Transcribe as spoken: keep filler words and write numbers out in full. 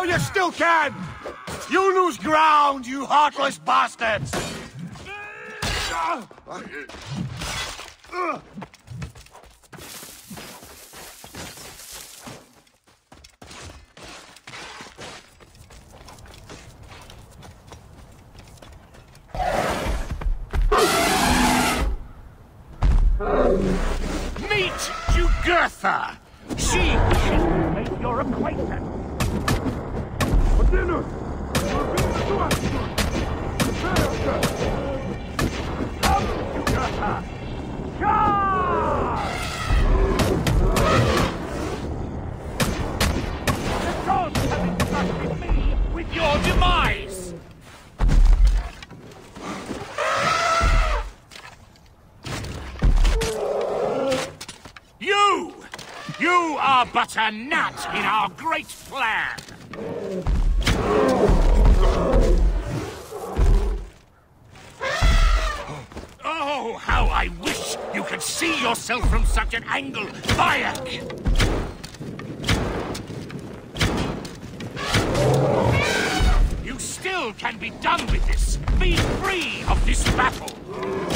you still can! You lose ground, you heartless bastards! Meet Jugurtha! She will make your acquaintance! Pothinius! Come, Jugurtha! Charge! The gods have entrusted me with your demise! You! You are but a gnat in our great plan! Oh, how I wish you could see yourself from such an angle, Bayek! You still can be done with this! Be free of this battle!